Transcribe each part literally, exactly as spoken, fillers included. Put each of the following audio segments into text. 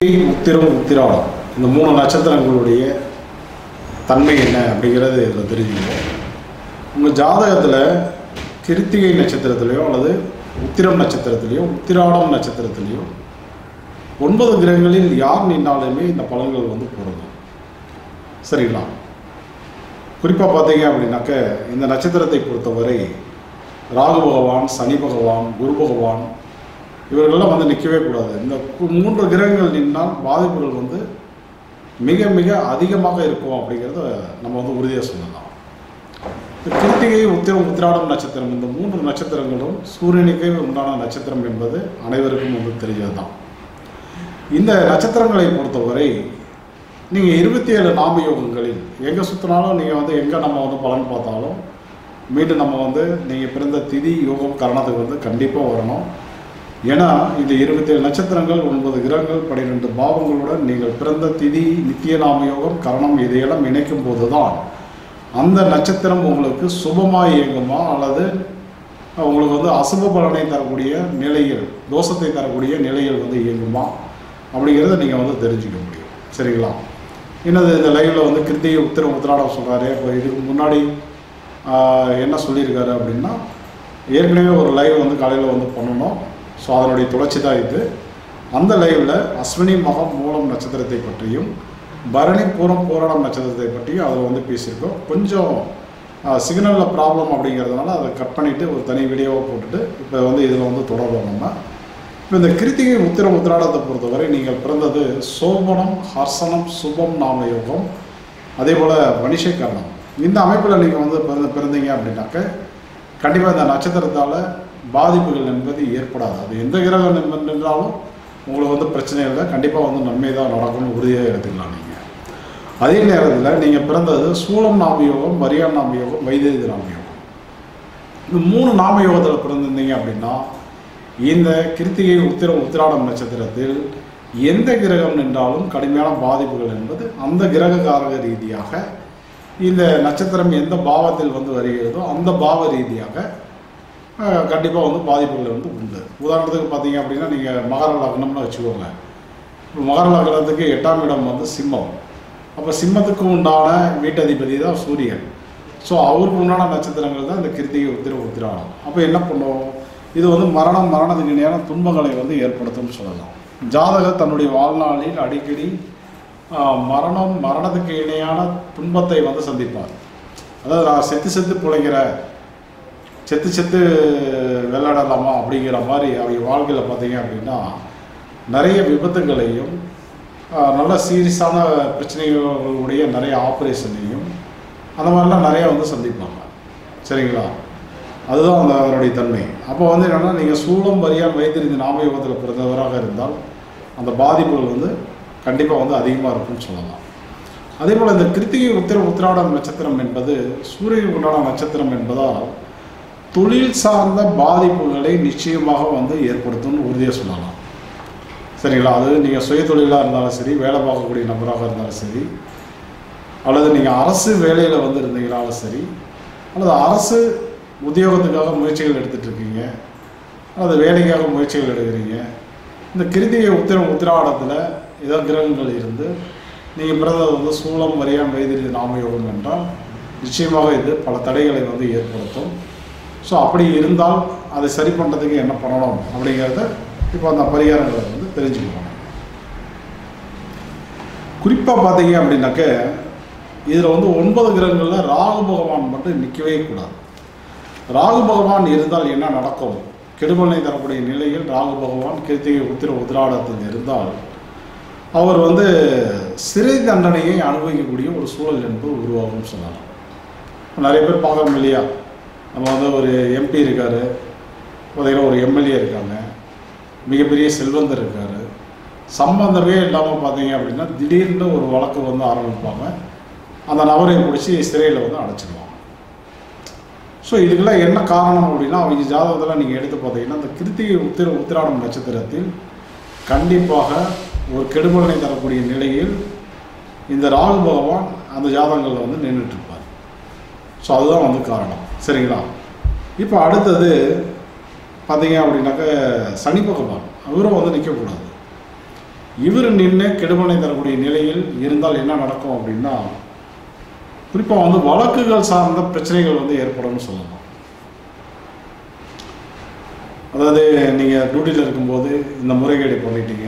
உத்திரம் உத்திராடம் இந்த மூணு நட்சத்திரங்களுடைய தன்மை என்ன அப்படிங்கிறது இதில் தெரிஞ்சுக்கணும். உங்கள் ஜாதகத்தில் கிருத்திகை நட்சத்திரத்திலையோ அல்லது உத்திரம் நட்சத்திரத்திலையோ உத்திராடம் நட்சத்திரத்திலையோ ஒன்பது கிரகங்களில் யார் நின்றாலுமே இந்த பலன்கள் வந்து பொருந்தும். சரிங்களா? குறிப்பாக பார்த்தீங்க அப்படின்னாக்க இந்த நட்சத்திரத்தை பொறுத்தவரை ராகு பகவான், சனி பகவான், குரு பகவான் இவர்களெல்லாம் வந்து நிற்கவே கூடாது. இந்த மூன்று கிரகங்கள் நின்றால் பாதிப்புகள் வந்து மிக மிக அதிகமாக இருக்கும் அப்படிங்கிறத நம்ம வந்து உறுதியாக சொல்லலாம். இந்த கிருத்திகை, உத்திரம், உத்திராடம் நட்சத்திரம் இந்த மூன்று நட்சத்திரங்களும் சூரியனுக்கே உண்டான நட்சத்திரம் என்பது அனைவருக்கும் வந்து தெரிஞ்சது தான். இந்த நட்சத்திரங்களை பொறுத்தவரை நீங்கள் இருபத்தி ஏழு நாம யோகங்களில் எங்கே சுற்றினாலும் நீங்கள் வந்து எங்கே நம்ம வந்து பலன் பார்த்தாலும் மீண்டும் நம்ம வந்து நீங்கள் பிறந்த திதி யோகம் கரணத்துக்கு வந்து கண்டிப்பாக வரணும். ஏன்னா இந்த இருபத்தி ஏழு நட்சத்திரங்கள், ஒன்பது கிரகங்கள், பன்னிரெண்டு பாவங்களுடன் நீங்கள் பிறந்த திதி, நித்திய நாம யோகம், கரணம் இதையெல்லாம் இணைக்கும் போது தான் அந்த நட்சத்திரம் உங்களுக்கு சுபமாக இயங்குமா அல்லது உங்களுக்கு வந்து அசுப பலனை தரக்கூடிய நிலையில், தோஷத்தை தரக்கூடிய நிலையில் வந்து இயங்குமா அப்படிங்கிறத நீங்கள் வந்து தெரிஞ்சுக்க முடியும். சரிங்களா? என்னது இந்த லைவில் வந்து கிருத்திகை, உத்திரம், உத்திராடம் சொல்கிறாரு. இப்போ இதுக்கு முன்னாடி என்ன சொல்லியிருக்காரு அப்படின்னா, ஏற்கனவே ஒரு லைவ் வந்து காலையில் வந்து பண்ணணும். ஸோ அதனுடைய தொடர்ச்சி தான் இது. அந்த லைவில் அஸ்வினி, மகம், மூலம் நட்சத்திரத்தை பற்றியும் பரணி, பூரம், பூராடம் நட்சத்திரத்தை பற்றியும் அதில் வந்து பேசியிருக்கோம். கொஞ்சம் சிக்னலில் ப்ராப்ளம் அப்படிங்கிறதுனால அதை கட் பண்ணிவிட்டு ஒரு தனி வீடியோவை போட்டுட்டு இப்போ வந்து இதில் வந்து தொடர்போம் நம்ம. இப்போ இந்த கிருத்திகை, உத்திரம், உத்திராடத்தை பொறுத்தவரை நீங்கள் பிறந்தது சோபனம், ஹர்சனம், சுபம் நாம யோகம், அதே போல் வணிஷகரணம் இந்த அமைப்பில் நீங்கள் வந்து பிறந்த பிறந்தீங்க அப்படின்னாக்க கண்டிப்பாக இந்த நட்சத்திரத்தால் பாதிப்புகள் என்பது ஏற்படாது. அது எந்த கிரகம் நின்றாலும் உங்களுக்கு வந்து பிரச்சனை இல்லை, கண்டிப்பாக வந்து நன்மை தான் நடக்கும்னு உறுதியாக எடுத்துக்கலாம் நீங்கள். அதே நேரத்தில் நீங்கள் பிறந்தது சூலம் நாம யோகம், வரியான் நாம யோகம், வைதேகி நாம யோகம் இந்த மூணு நாம யோகத்தில் பிறந்திருந்தீங்க அப்படின்னா இந்த கிருத்திகை, உத்திரம், உத்திராடம் நட்சத்திரத்தில் எந்த கிரகம் நின்றாலும் கடுமையான பாதிப்புகள் என்பது அந்த கிரககாரக ரீதியாக இந்த நட்சத்திரம் எந்த பாவத்தில் வந்து வருகிறதோ அந்த பாவ ரீதியாக கண்டிப்பாக வந்து பாதிப்புகள் வந்து உண்டு. உதாரணத்துக்கு பார்த்தீங்க அப்படின்னா நீங்கள் மகர லக்னம்னு வச்சுக்கோங்க. இப்போ மகர லக்னத்துக்கு எட்டாம் இடம் வந்து சிம்மம். அப்போ சிம்மத்துக்கு உண்டான வீட்டதிபதி தான் சூரியன். ஸோ அவருக்கு உண்டான நட்சத்திரங்கள் தான் இந்த கிருத்திகை, உத்திரம், உத்திராடம். அப்போ என்ன பண்ணுவோம்? இது வந்து மரணம், மரணத்துக்கு இணையான துன்பங்களை வந்து ஏற்படுத்தும்னு சொல்லலாம். ஜாதகர் தன்னுடைய வாழ்நாளில் அடிக்கடி மரணம், மரணத்துக்கு இணையான துன்பத்தை வந்து சந்திப்பார். அதாவது நான் செத்து செத்து பிழைக்கிற, செத்து செத்து விளையாடலாமா அப்படிங்கிற மாதிரி அவங்க வாழ்க்கையில் பார்த்தீங்க அப்படின்னா நிறைய விபத்துகளையும் நல்ல சீரியஸான பிரச்சனைகளுடைய நிறைய ஆப்ரேஷனையும் அந்த மாதிரிலாம் நிறையா வந்து சந்திப்பாங்க. சரிங்களா? அதுதான் அந்த அதனுடைய தன்மை. அப்போ வந்து என்னென்னா நீங்கள் சூலம், வரியான், வைத்திருந்த நாமயோகத்தில் பிறந்தவராக இருந்தால் அந்த பாதிப்புகள் வந்து கண்டிப்பாக வந்து அதிகமாக இருக்கும்னு சொல்லலாம். அதே போல் இந்த கிருத்திகை, உத்திரம், உத்திராடம் நட்சத்திரம் என்பது சூரியனுக்கு உண்டான நட்சத்திரம் என்பதால் தொழில் சார்ந்த பாதிப்புகளை நிச்சயமாக வந்து ஏற்படுத்தும்னு உறுதியாக சொல்லலாம். சரிங்களா? அது நீங்கள் சுய தொழிலாக இருந்தாலும் சரி, வேலை பார்க்கக்கூடிய நபராக இருந்தாலும் சரி, அல்லது நீங்கள் அரசு வேலையில் வந்து இருந்தீங்கனாலும் சரி, அல்லது அரசு உத்தியோகத்துக்காக முயற்சிகள் எடுத்துகிட்டு இருக்கீங்க, அல்லது வேலைக்காக முயற்சிகள் எடுக்கிறீங்க, இந்த கிருத்திகை, உத்திரம், உத்திராடத்தில் ஏதோ கிரகங்கள் இருந்து நீங்கள் பிறந்தது வந்து சூலம், வரியான், வைத்திரி நாமயோகம் என்றால் நிச்சயமாக இது பல தடைகளை வந்து ஏற்படுத்தும். ஸோ அப்படி இருந்தால் அதை சரி பண்ணுறதுக்கு என்ன பண்ணணும் அப்படிங்கிறத இப்போ அந்த பரிகாரங்களை வந்து தெரிஞ்சுக்கணும். குறிப்பாக பார்த்தீங்க அப்படின்னாக்க இதில் வந்து ஒன்பது கிரகங்களில் ராகு பகவான் மட்டும் நிற்கவே கூடாது. ராகு பகவான் இருந்தால் என்ன நடக்கும்? கெடுபலனை தரக்கூடிய நிலையில் ராகு பகவான் கிருத்திகை, உத்திர, உத்திராடத்தில் இருந்தால் அவர் வந்து சிறை தண்டனையை அனுபவிக்கக்கூடிய ஒரு சூழல் என்பது உருவாகும் சொல்லலாம். நிறைய பேர் பார்க்குறோம் இல்லையா? நம்ம வந்து ஒரு எம்பி இருக்கார், பார்த்தீங்கன்னா ஒரு எம்எல்ஏ இருக்காங்க, மிகப்பெரிய செல்வந்தர் இருக்கார், சம்பந்தமே இல்லாமல் பார்த்தீங்க அப்படின்னா திடீர்னு ஒரு வழக்கு வந்து ஆரம்பிப்பாங்க, அந்த நபரை பிடிச்சி சிறையில் வந்து அடைச்சிடுவாங்க. ஸோ இதுக்கெல்லாம் என்ன காரணம் அப்படின்னா அவங்க ஜாதகத்தில் நீங்கள் எடுத்து பார்த்தீங்கன்னா இந்த கிருத்திகை, உத்திர, உத்திராடம் நட்சத்திரத்தில் கண்டிப்பாக ஒரு கெடுபலனை தரக்கூடிய நிலையில் இந்த ராகு பகவான் அந்த ஜாதகங்களில் வந்து நின்றுட்டுருப்பார். ஸோ அதுதான் வந்து காரணம். சரிங்களா? இப்போ அடுத்தது பார்த்தீங்க அப்படின்னாக்க சனி பகவான் அவரும் வந்து நிற்கக்கூடாது. இவர் நின்று கெடுபலனை தரக்கூடிய நிலையில் இருந்தால் என்ன நடக்கும் அப்படின்னா, குறிப்பாக வந்து வழக்குகள் சார்ந்த பிரச்சனைகள் வந்து ஏற்படும்னு சொல்லலாம். அதாவது நீங்கள் டியூட்டியில் இருக்கும்போது இந்த முறைகேடு பண்ணிட்டீங்க,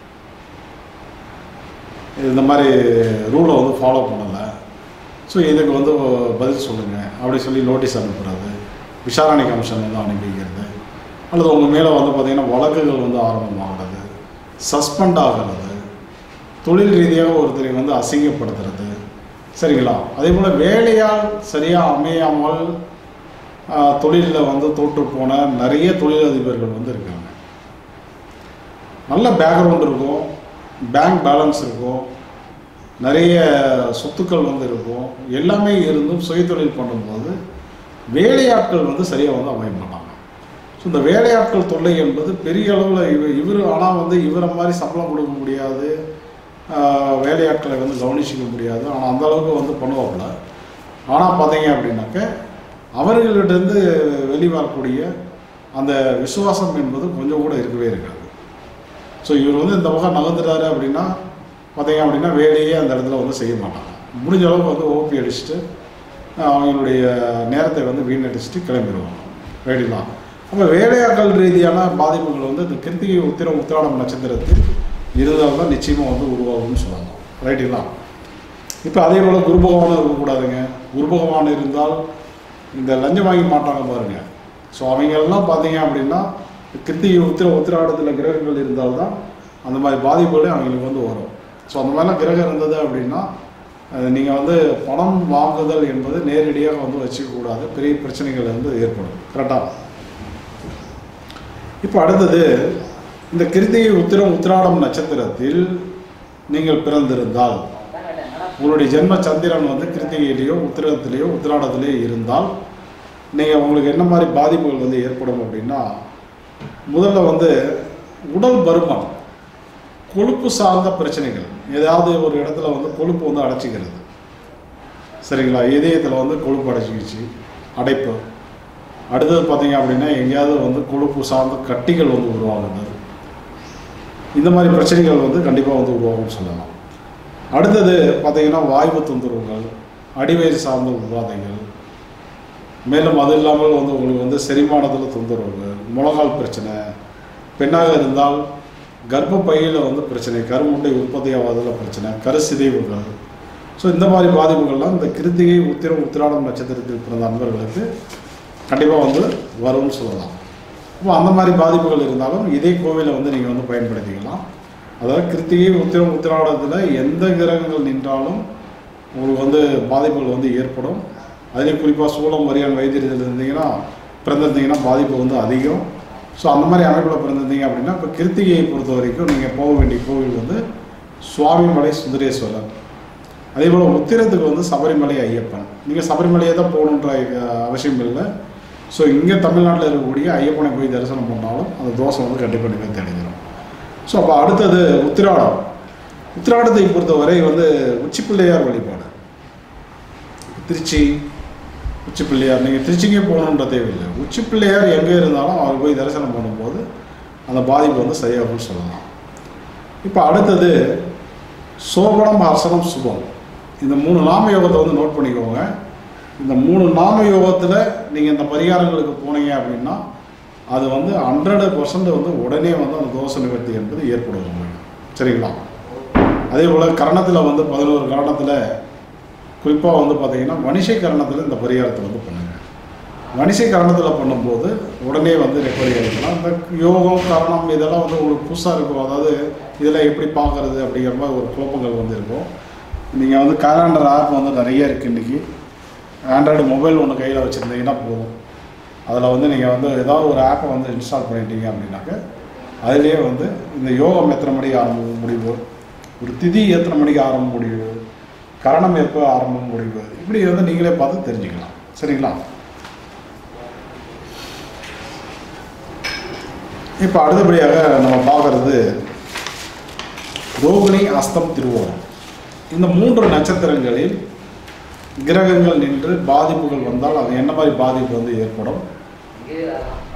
இந்த மாதிரி ரூலை வந்து ஃபாலோ பண்ணலை, ஸோ இதுக்கு வந்து பதில் சொல்லுங்கள் அப்படி சொல்லி நோட்டீஸ் அனுப்புகிறது, விசாரணை கமிஷன் வந்து அனுப்பிக்கிறது, அல்லது உங்கள் மேலே வந்து பார்த்திங்கன்னா வழக்குகள் வந்து ஆரம்பமாகிறது, சஸ்பெண்ட் ஆகிறது, தொழில் ரீதியாக ஒருத்தரை வந்து அசிங்கப்படுத்துறது, சரிங்களா? அதே போல் வேலையால் சரியாக அமையாமல் தொழிலில் வந்து தோற்று போன நிறைய தொழிலதிபர்கள் வந்து இருக்காங்க. நல்ல பேக்ரவுண்ட் இருக்கும், பேங்க் பேலன்ஸ் இருக்கும், நிறைய சொத்துக்கள் வந்து இருக்கும், எல்லாமே இருந்தும் சுயதொழில் பண்ணும்போது வேலையாட்கள் வந்து சரியாக வந்து அமைய மாட்டாங்க. ஸோ இந்த வேலையாட்கள் தொல்லை என்பது பெரிய அளவில் இவர் இவர் ஆனால் வந்து இவரை மாதிரி சம்பளம் கொடுக்க முடியாது, வேலையாட்களை வந்து கவனிச்சிக்க முடியாது, ஆனால் அந்தளவுக்கு வந்து பண்ணுவாப்புல. ஆனால் பார்த்தீங்க அப்படின்னாக்க அவர்களிடந்து வெளிவரக்கூடிய அந்த விசுவாசம் என்பது கொஞ்சம் கூட இருக்கவே இருக்காது. ஸோ இவர் வந்து இந்த பக்கம் நகர்ந்துட்டாரு அப்படின்னா பார்த்தீங்க அப்படின்னா வேலையே அந்த இடத்துல வந்து செய்ய மாட்டாங்க. முடிஞ்ச அளவுக்கு வந்து ஓபி அடிச்சுட்டு அவங்களுடைய நேரத்தை வந்து வீணடிச்சுட்டு கிளம்பிடுவாங்க. ரைட்டுங்களா? அப்போ வேலையாட்கள் ரீதியான பாதிப்புகள் வந்து இந்த கிருத்திகை உத்திரம் உத்திராடம் நட்சத்திரத்தில் இருந்தால் தான் நிச்சயமாக வந்து உருவாகும்னு சொல்லலாம். ரைட்டுங்களா? இப்போ அதே போல் குரு பகவானும் இருக்கக்கூடாதுங்க. குரு பகவான் இருந்தால் இந்த லஞ்சம் வாங்கி மாட்டாங்க பாருங்கள். ஸோ அவங்கெல்லாம் பார்த்தீங்க அப்படின்னா கிருத்திகை உத்திர உத்திராடத்தில் கிரகங்கள் இருந்தால்தான் அந்த மாதிரி பாதிப்புகளே அவங்களுக்கு வந்து வரும். ஸோ அந்த மாதிரிலாம் கிரகம் இருந்தது அப்படின்னா நீங்கள் வந்து பணம் வாங்குதல் என்பது நேரடியாக வந்து வச்சுக்கக்கூடாது, பெரிய பிரச்சனைகள் வந்து ஏற்படும். கரெக்டாக? இப்போ அடுத்தது, இந்த கிருத்திகை உத்திரம் உத்திராடம் நட்சத்திரத்தில் நீங்கள் பிறந்திருந்தால் உங்களுடைய ஜென்ம சந்திரன் வந்து கிருத்திகையிலேயோ உத்திரத்திலேயோ உத்திராடத்திலேயோ இருந்தால் நீங்கள் உங்களுக்கு என்ன மாதிரி பாதிப்புகள் வந்து ஏற்படும் அப்படின்னா, முதல்ல வந்து உடல் பருமன், கொழுப்பு சார்ந்த பிரச்சனைகள், ஏதாவது ஒரு இடத்துல வந்து கொழுப்பு வந்து அடைச்சிக்கிறது, சரிங்களா? இதயத்தில் வந்து கொழுப்பு அடைச்சிக்கிச்சு, அடைப்பு. அடுத்தது பார்த்தீங்க அப்படின்னா எங்கேயாவது வந்து கொழுப்பு சார்ந்த கட்டிகள் வந்து உருவாகுது, இந்த மாதிரி பிரச்சனைகள் வந்து கண்டிப்பாக வந்து உருவாகும்னு சொல்லலாம். அடுத்தது பார்த்தீங்கன்னா வாய்வு தொந்தரவுகள், அடிவயிறு சார்ந்த உபாதைகள், மேலும் அது இல்லாமல் வந்து உங்களுக்கு வந்து செரிமானத்தில் தொந்தரவு, முழங்கால் பிரச்சனை, பெண்ணாக இருந்தால் கர்ப்பப்பையில் வந்து பிரச்சனை, கருமுட்டை உற்பத்தியாவதில் பிரச்சனை, கருசிதைவுகள். ஸோ இந்த மாதிரி பாதிப்புகள்லாம் இந்த கிருத்திகை உத்திரம் உத்திராடம் நட்சத்திரத்தில் பிறந்த நண்பர்களுக்கு கண்டிப்பாக வந்து வரும்னு சொல்லலாம். இப்போ அந்த மாதிரி பாதிப்புகள் இருந்தாலும் இதே கோவிலை வந்து நீங்கள் வந்து பயன்படுத்திக்கலாம். அதாவது கிருத்திகை உத்திரம் உத்திராடத்தில் எந்த கிரகங்கள் நின்றாலும் உங்களுக்கு வந்து பாதிப்புகள் வந்து ஏற்படும். அதுலேயும் குறிப்பாக சூளம் வரியான் வைத்தியத்தில் இருந்தீங்கன்னா பிறந்திருந்தீங்கன்னா பாதிப்பு வந்து அதிகம். ஸோ அந்த மாதிரி அமைப்பில் பிறந்திருந்தீங்க அப்படின்னா இப்போ கிருத்திகையை பொறுத்த வரைக்கும் நீங்கள் போக வேண்டிய கோவில் வந்து சுவாமிமலை சுந்தரேஸ்வரர். அதே போல் உத்திரத்துக்கு வந்து சபரிமலை ஐயப்பன். நீங்கள் சபரிமலையை தான் போகணுன்ற அவசியம் இல்லை. ஸோ இங்கே தமிழ்நாட்டில் இருக்கக்கூடிய ஐயப்பனை போய் தரிசனம் பண்ணாலும் அந்த தோஷம் வந்து கண்டிப்பாக நிவர்த்தி அடைஞ்சிடும். ஸோ அப்போ அடுத்தது உத்திராடம். உத்திராடத்தை பொறுத்தவரை வந்து உச்சி பிள்ளையார் வழிபாடு. திருச்சி உச்சி பிள்ளையார், நீங்கள் திருச்சிக்கே போகணுன்ற தேவையில்லை, உச்சி பிள்ளையார் எங்கே இருந்தாலும் அவர் போய் தரிசனம் பண்ணும்போது அந்த பாதிப்பு வந்து சரியாகும்னு சொல்லலாம். இப்போ அடுத்தது சோபனம், அர்சனம், சுபம். இந்த மூணு நாம யோகத்தை வந்து நோட் பண்ணிக்கோங்க. இந்த மூணு நாம யோகத்தில் நீங்கள் இந்த பரிகாரங்களுக்கு போனீங்க அப்படின்னா அது வந்து ஹண்ட்ரடு பர்சன்ட் வந்து உடனே வந்து அந்த தோஷ நிவர்த்தி என்பது ஏற்படும் உங்களுக்கு. சரிங்களா? அதே போல் கரணத்தில் வந்து பதினோரு கரணத்தில் குறிப்பாக வந்து பார்த்தீங்கன்னா வணிசை கரணத்தில் இந்த பரிகாரத்தை வந்து பண்ணுங்கள். வணிசை கரணத்தில் பண்ணும்போது உடனே வந்து ரெக்கவரி ஆகிக்கலாம். இந்த யோகம் கரணம் இதெல்லாம் வந்து உங்களுக்கு புதுசாக இருக்கும். அதாவது இதெல்லாம் எப்படி பார்க்குறது அப்படிங்கிற மாதிரி ஒரு குழப்பங்கள் வந்து இருக்கும். நீங்கள் வந்து கேலண்டர் ஆப் வந்து நிறைய இருக்குது. இன்றைக்கி ஆண்ட்ராய்டு மொபைல் ஒன்று கையில் வச்சுருந்தீங்கன்னா போதும். அதில் வந்து நீங்கள் வந்து ஏதாவது ஒரு ஆப்பை வந்து இன்ஸ்டால் பண்ணிட்டீங்க அப்படின்னாக்க அதிலே வந்து இந்த யோகம் எத்தனை மணிக்கு ஆரம்பம் முடிவு, ஒரு திதி எத்தனை மணிக்கு ஆரம்பம் முடிவு, கரணம் எப்போ ஆரம்பம் முடிவு, இப்படி வந்து நீங்களே பார்த்து தெரிஞ்சுக்கலாம். சரிங்களா? இப்போ அடுத்தபடியாக நம்ம பார்க்குறது ரோகிணி, அஸ்தம், திருவோணம். இந்த மூன்று நட்சத்திரங்களில் கிரகங்கள் நின்று பாதிப்புகள் வந்தால் அது என்ன மாதிரி பாதிப்பு வந்து ஏற்படும்,